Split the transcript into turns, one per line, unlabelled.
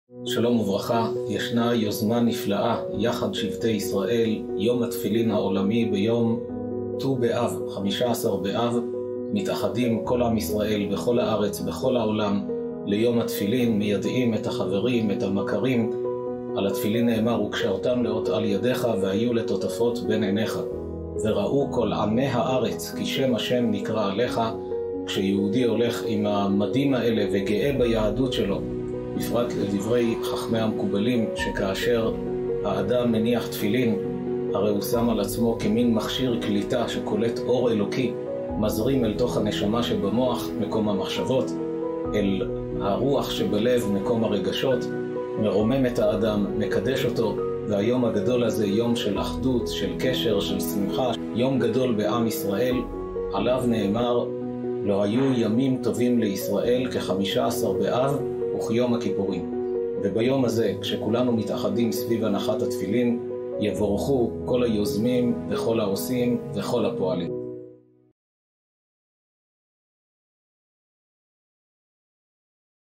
שלום וברכה, ישנה יוזמה נפלאה יחד שבטי ישראל, יום התפילין העולמי ביום ט"ו באב, 15 באב, מתאחדים כל עם ישראל בכל הארץ, בכל העולם, ליום התפילין, מיידעים את החברים, את המכרים. על התפילין נאמר, וקשרתם לאות על ידיך והיו לטוטפות בין עיניך. וראו כל עמי הארץ, כי שם השם נקרא עליך. כשיהודי הולך עם המדים האלה וגאה ביהדות שלו, בפרט לדברי חכמי המקובלים, שכאשר האדם מניח תפילין, הרי הוא שם על עצמו כמין מכשיר קליטה שקולט אור אלוקי, מזרים אל תוך הנשמה שבמוח, מקום המחשבות, אל הרוח שבלב, מקום הרגשות, מרומם את האדם, מקדש אותו, והיום הגדול הזה יום של אחדות, של קשר, של שמחה, יום גדול בעם ישראל. עליו נאמר, לא היו ימים טובים לישראל כ-15 באב וכיום הכיפורים. וביום הזה, כשכולנו מתאחדים סביב הנחת התפילין, יבורכו כל היוזמים וכל העושים וכל הפועלים.